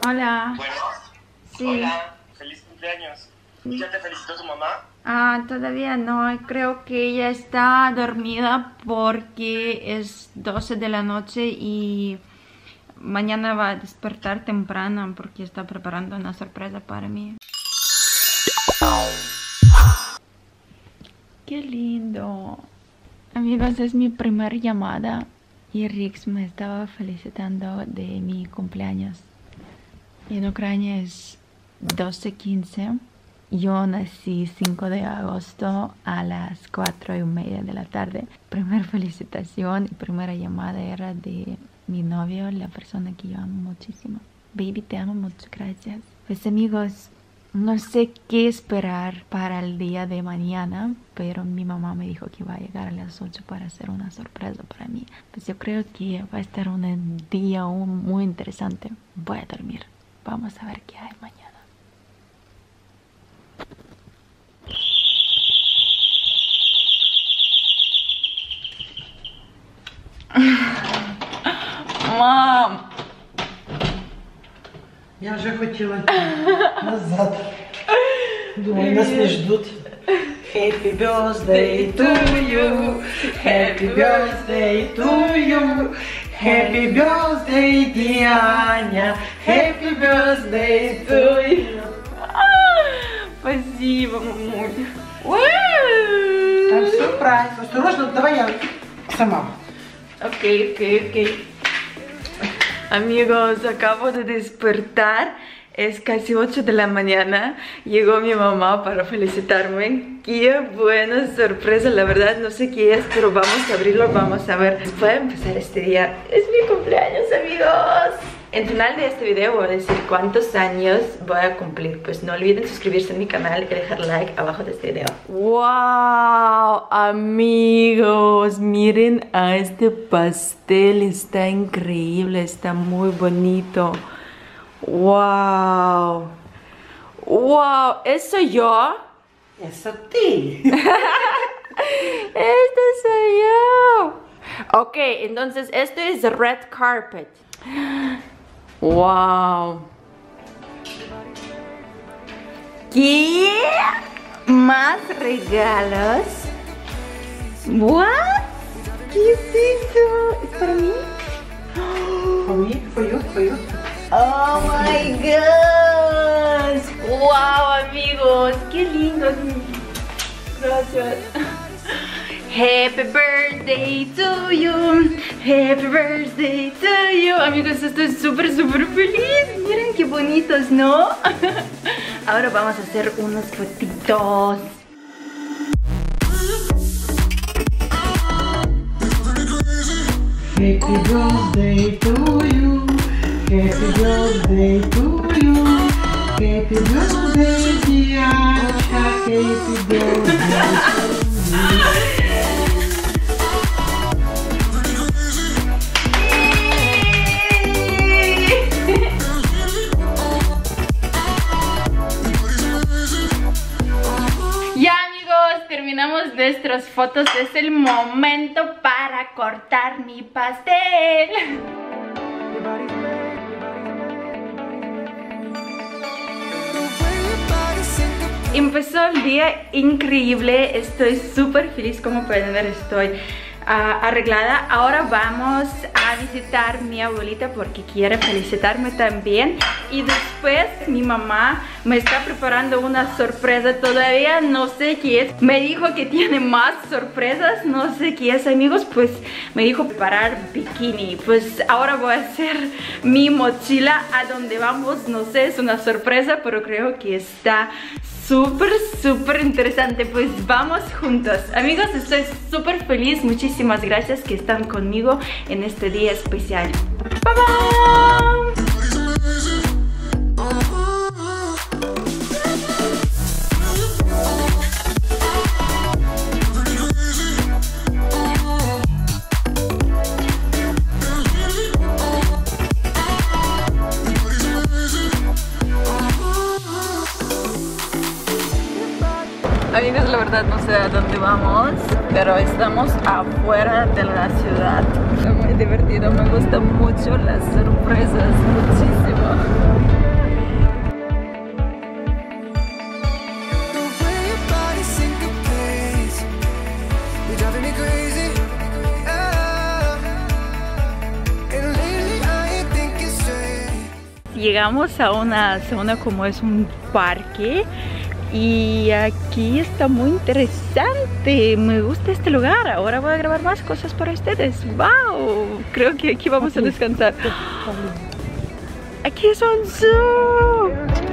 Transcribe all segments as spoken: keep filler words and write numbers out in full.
Hola. Bueno, Sí. hola, feliz cumpleaños. ¿Ya te felicitó tu mamá? Ah, todavía no, creo que ella está dormida porque es doce de la noche y mañana va a despertar temprano porque está preparando una sorpresa para mí. Qué lindo. Amigos, es mi primera llamada y Rix me estaba felicitando de mi cumpleaños. En Ucrania es doce quince. Yo nací cinco de agosto a las cuatro y media de la tarde. Primera felicitación y primera llamada era de mi novio, la persona que yo amo muchísimo. Baby, te amo mucho, gracias. Pues amigos, no sé qué esperar para el día de mañana, pero mi mamá me dijo que iba a llegar a las ocho para hacer una sorpresa para mí. Pues yo creo que va a estar un día muy interesante. Voy a dormir. Vamos a ver qué hay mañana. Мам! Я вже хотіла назад. Думаю, нас не ждуть. Happy birthday to you. Happy birthday to you. Happy birthday, Дианя. Happy birthday to you. Спасибо, мамуль. Там сюрприз. Осторожно, давай я сама. Ok, ok, ok. Amigos, acabo de despertar. Es casi ocho de la mañana. Llegó mi mamá para felicitarme. Qué buena sorpresa, la verdad no sé qué es, pero vamos a abrirlo, vamos a ver. Voy a empezar este día. Es mi cumpleaños, amigos. En el final de este video voy a decir cuántos años voy a cumplir. Pues no olviden suscribirse a mi canal y dejar like abajo de este video. ¡Wow! Amigos, miren a este pastel. Está increíble, está muy bonito. ¡Wow! ¡Wow! ¿Es soy yo? Eso ti. ¡Este soy yo! Ok, entonces esto es red carpet. ¡Wow! ¿Qué? ¿Más regalos? ¿What? ¿Qué es eso? ¿Es para mí? For me, for you, for you. ¡Oh my God! ¡Wow, amigos! ¡Qué lindo! Gracias. Happy birthday to you. Happy birthday to you. Amigos, estoy súper, súper feliz. Miren qué bonitos, ¿no? Ahora vamos a hacer unas fotitos. Happy birthday to you. Happy birthday to you. Happy birthday, Diana. Happy birthday to you. Ya amigos, terminamos nuestras fotos. Es el momento para cortar mi pastel. Empezó el día increíble. Estoy súper feliz, como pueden ver estoy uh, arreglada. Ahora vamos a visitar a mi abuelita porque quiere felicitarme también. Y después mi mamá me está preparando una sorpresa. Todavía no sé qué es. Me dijo que tiene más sorpresas. No sé qué es, amigos. Pues me dijo preparar bikini. Pues ahora voy a hacer mi mochila. A donde vamos, no sé, es una sorpresa, pero creo que está súper, súper interesante. Pues vamos juntos. Amigos, estoy súper feliz. Muchísimas gracias que están conmigo en este día especial. Bye bye. Amigos, la verdad no sé a dónde vamos, pero estamos afuera de la ciudad. Es muy divertido, me gustan mucho las sorpresas, muchísimo. Llegamos a una zona como es un parque y aquí está muy interesante. Me gusta este lugar. Ahora voy a grabar más cosas para ustedes. ¡Wow! Creo que aquí vamos a descansar. Aquí es un zoo.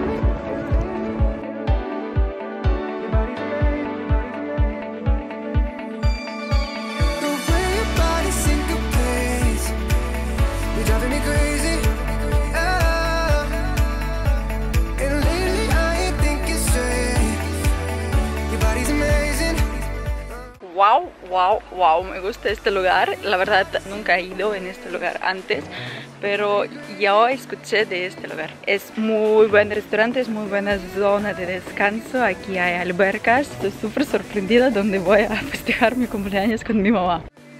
Wow, wow, wow, me gusta este lugar. La verdad nunca he ido en este lugar antes, pero yo escuché de este lugar. Es muy buen restaurante, es muy buena zona de descanso. Aquí hay albercas. Estoy súper sorprendida donde voy a festejar mi cumpleaños con mi mamá.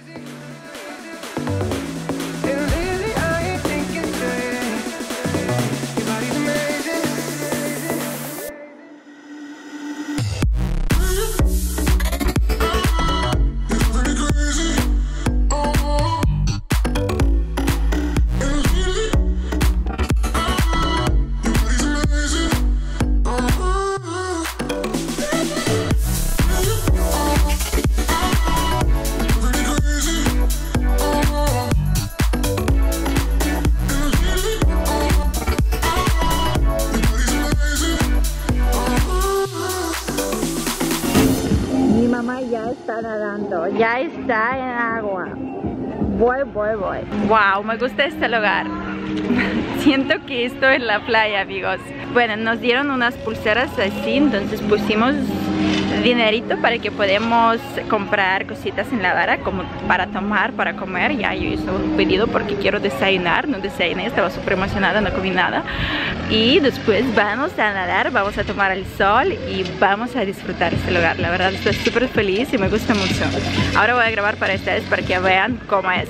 Ya está nadando, ya está en agua. Voy, voy, voy. Wow, me gusta este lugar. Siento que estoy en la playa, amigos. Bueno, nos dieron unas pulseras así, entonces pusimos dinerito para que podamos comprar cositas en la vara, como para tomar, para comer. Ya yo hice un pedido porque quiero desayunar, no desayuné, estaba súper emocionada, no comí nada. Y después vamos a nadar, vamos a tomar el sol y vamos a disfrutar este lugar. La verdad estoy súper feliz y me gusta mucho. Ahora voy a grabar para ustedes para que vean cómo es.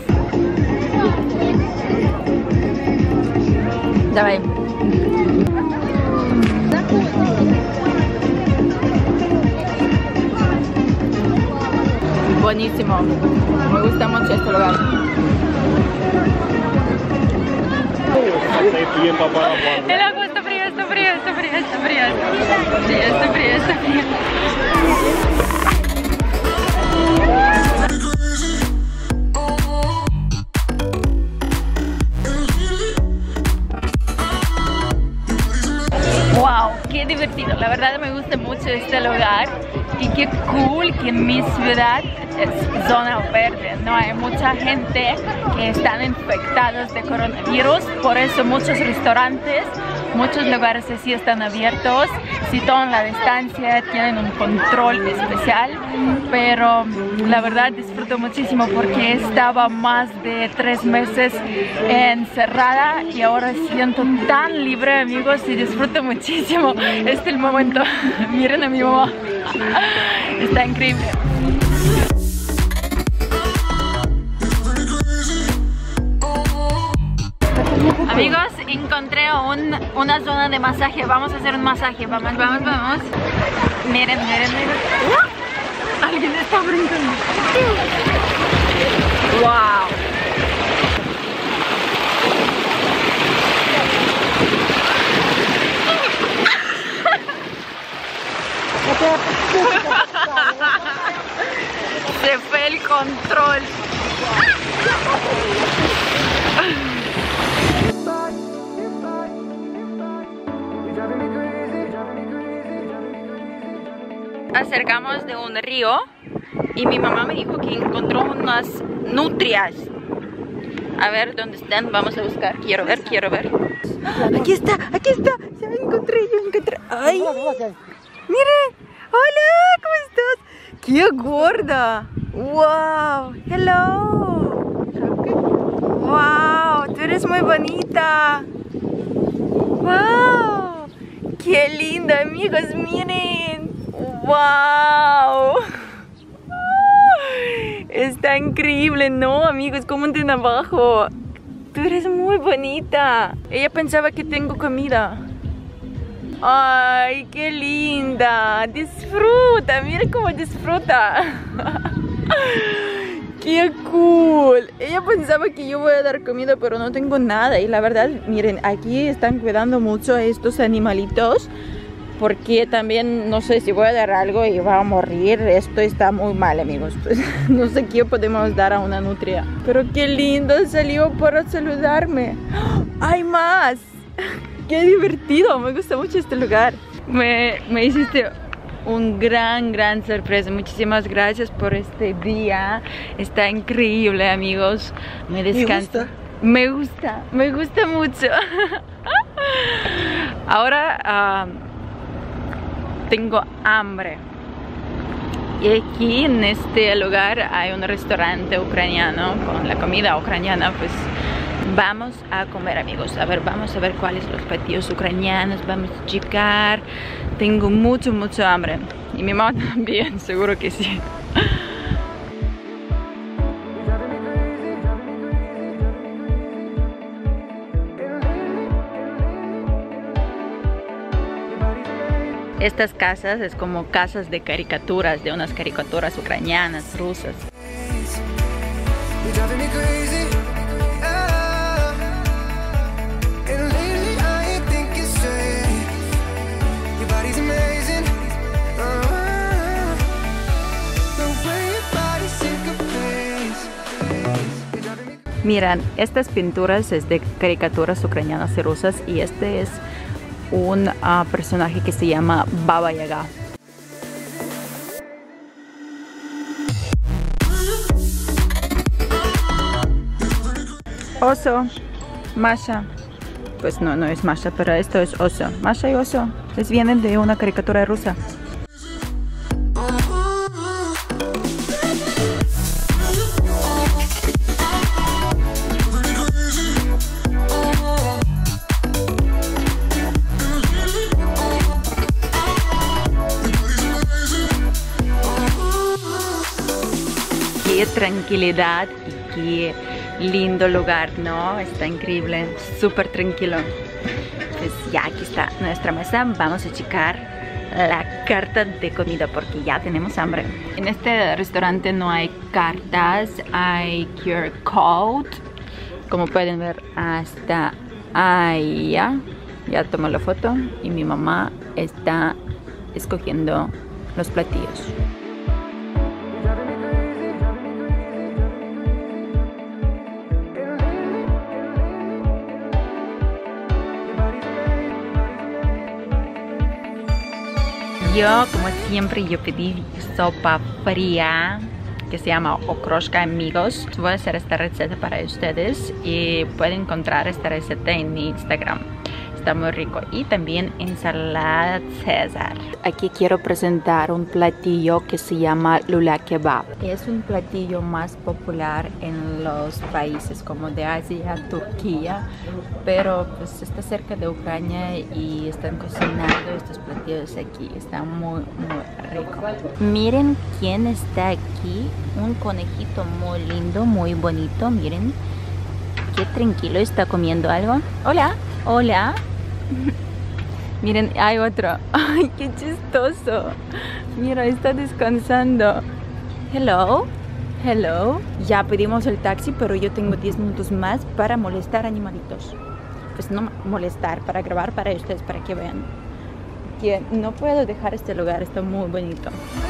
Dame. Buenísimo, me gusta mucho este lugar. El agua está fría, está fría, está fría, está fría. Sí, está fría, está fría. Wow, qué divertido, la verdad me gusta mucho este lugar y qué cool que en mi ciudad es zona verde, no hay mucha gente que están infectados de coronavirus, por eso muchos restaurantes, muchos lugares así están abiertos, sí toman la distancia, tienen un control especial, pero la verdad disfruto muchísimo porque estaba más de tres meses encerrada y ahora siento tan libre, amigos, y disfruto muchísimo. Este es el momento. Miren a mi mamá, está increíble. Amigos, encontré un, una zona de masaje. Vamos a hacer un masaje. Vamos, vamos, vamos. Miren, miren, miren. ¡Uh! Alguien está brincando. ¡Wow! Se fue el control. Acercamos de un río y mi mamá me dijo que encontró unas nutrias. A ver dónde están, vamos a buscar. Quiero ver, quiero ver. Aquí está, aquí está. Ya encontré, yo encontré. Ay, miren. Hola, ¿cómo estás? ¡Qué gorda! ¡Wow! ¡Hello! ¡Wow! Tú eres muy bonita. ¡Wow! ¡Qué linda, amigos! ¡Miren! ¡Wow! Está increíble, ¿no, amigos? Comenten abajo. tú eres muy bonita. Ella pensaba que tengo comida. Ay, qué linda. Disfruta, mira cómo disfruta. Qué cool. Ella pensaba que yo voy a dar comida, pero no tengo nada. Y la verdad, miren, aquí están cuidando mucho a estos animalitos, porque también no sé si voy a dar algo y va a morir. Esto está muy mal, amigos. Pues, no sé qué podemos dar a una nutria. Pero qué lindo, salió para saludarme. ¡Hay más! ¡Qué divertido! Me gusta mucho este lugar. Me, me hiciste un gran, gran sorpresa. Muchísimas gracias por este día. Está increíble, amigos. Me descanso. Me gusta, me gusta mucho. Ahora uh, tengo hambre. Y aquí en este lugar hay un restaurante ucraniano con la comida ucraniana. Pues vamos a comer, amigos. A ver, vamos a ver cuáles son los platillos ucranianos. Vamos a checar. Tengo mucho, mucho hambre. Y mi mamá también, seguro que sí. Estas casas es como casas de caricaturas, de unas caricaturas ucranianas, rusas. Miran, estas pinturas es de caricaturas ucranianas y rusas, y este es un uh, personaje que se llama Baba Yaga. Oso, Masha. Pues no, no es Masha, pero esto es oso. Masha y oso. Les vienen de una caricatura rusa. Qué tranquilidad y qué lindo lugar, ¿no? Está increíble, súper tranquilo. Pues ya aquí está nuestra mesa. Vamos a checar la carta de comida porque ya tenemos hambre. En este restaurante no hay cartas, hay Q R code. Como pueden ver, hasta allá. Ya tomó la foto y mi mamá está escogiendo los platillos. Yo, como siempre, yo pedí sopa fría que se llama okroshka, amigos. Voy a hacer esta receta para ustedes y pueden encontrar esta receta en mi Instagram. Está muy rico. Y también ensalada César. Aquí quiero presentar un platillo que se llama lula kebab. Es un platillo más popular en los países como de Asia, Turquía, pero pues está cerca de Ucrania y están cocinando estos platillos aquí. Está muy, muy rico. Miren quién está aquí. Un conejito muy lindo, muy bonito. Miren qué tranquilo está comiendo algo. Hola, hola. Miren, hay otro. Ay, qué chistoso. Mira, está descansando. Hello, hello. Ya pedimos el taxi, pero yo tengo diez minutos más para molestar animalitos. Pues no molestar, para grabar para ustedes, para que vean que no puedo dejar este lugar. Está muy bonito.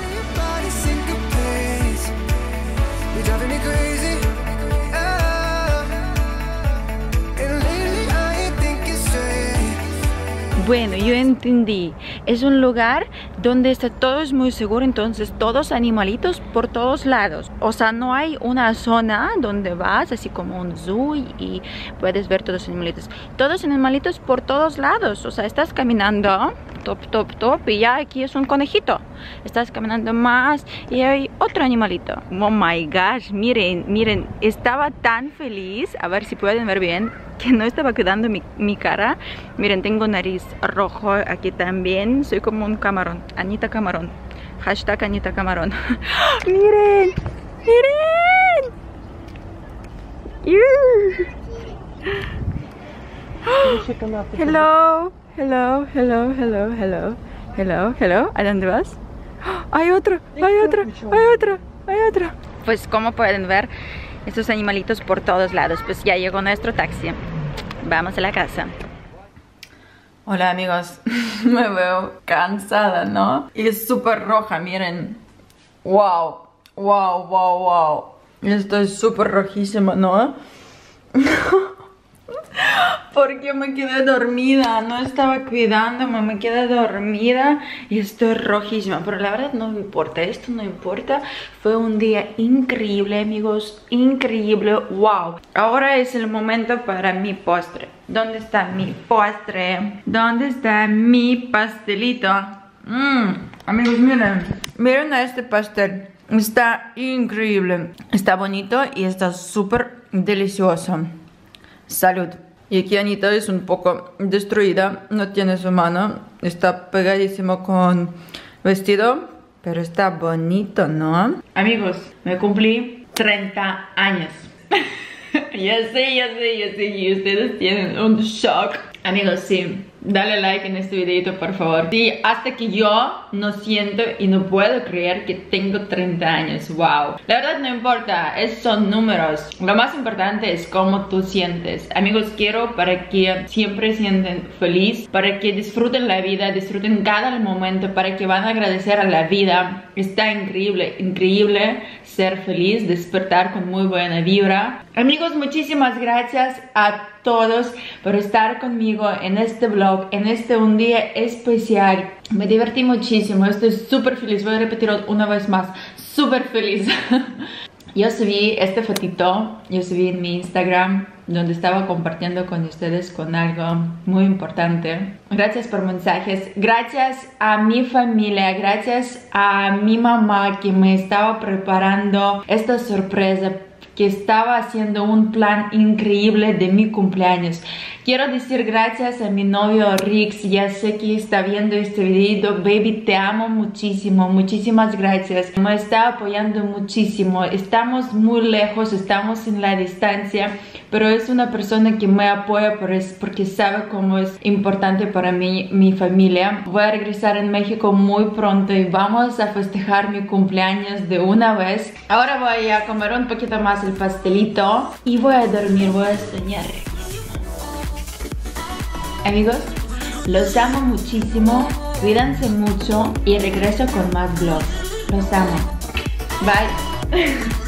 Bueno, yo entendí. Es un lugar donde está todo es muy seguro, entonces todos animalitos por todos lados. O sea, no hay una zona donde vas así como un zoo y puedes ver todos los animalitos. Todos animalitos por todos lados. O sea, estás caminando, top, top, top, y ya aquí es un conejito. Estás caminando más y hay otro animalito. Oh my gosh, miren, miren, estaba tan feliz. A ver si pueden ver bien, que no estaba cuidando mi, mi cara. Miren, tengo nariz rojo aquí también. Soy como un camarón. Anita Camarón. Hashtag Anita Camarón. Miren, miren. Hello, hello, hello, hello, hello, hello, hello. ¿A dónde vas? Hay otro, hay otro, hay otro, hay otro. Pues como pueden ver, estos animalitos por todos lados. Pues ya llegó nuestro taxi. Vamos a la casa. Hola amigos, me veo cansada, ¿no? Y es súper roja, miren. Wow, wow, wow, wow. Estoy súper rojísima, ¿no? Porque me quedé dormida, no estaba cuidándome, me quedé dormida y estoy rojísima. Pero la verdad no me importa, esto no importa. Fue un día increíble, amigos, increíble, wow. Ahora es el momento para mi postre. ¿Dónde está mi postre? ¿Dónde está mi pastelito? Mmm, amigos, miren, miren a este pastel. Está increíble, está bonito y está súper delicioso. Salud. Y aquí Anita es un poco destruida, no tiene su mano, está pegadísimo con vestido, pero está bonito, ¿no? Amigos, me cumplí treinta años. Ya sé, ya sé, ya sé, y ustedes tienen un shock. Amigos, sí, dale like en este videito, por favor. Sí, hasta que yo no siento y no puedo creer que tengo treinta años, wow. La verdad no importa, esos son números. Lo más importante es cómo tú sientes. Amigos, quiero para que siempre sienten feliz, para que disfruten la vida, disfruten cada momento, para que van a agradecer a la vida. Está increíble, increíble ser feliz, despertar con muy buena vibra. Amigos, muchísimas gracias a todos por estar conmigo en este vlog, en este un día especial. Me divertí muchísimo, estoy súper feliz, voy a repetirlo una vez más, súper feliz. Yo subí este fotito, yo subí en mi Instagram, donde estaba compartiendo con ustedes con algo muy importante. Gracias por mensajes, gracias a mi familia, gracias a mi mamá que me estaba preparando esta sorpresa, que estaba haciendo un plan increíble de mi cumpleaños. Quiero decir gracias a mi novio Rix, ya sé que está viendo este video. Baby, te amo muchísimo, muchísimas gracias. Me está apoyando muchísimo. Estamos muy lejos, estamos en la distancia, pero es una persona que me apoya por eso, porque sabe cómo es importante para mí, mi familia. Voy a regresar en México muy pronto y vamos a festejar mi cumpleaños de una vez. Ahora voy a comer un poquito más el pastelito y voy a dormir, voy a soñar. Amigos, los amo muchísimo, cuídense mucho y regreso con más vlogs. Los amo. Bye.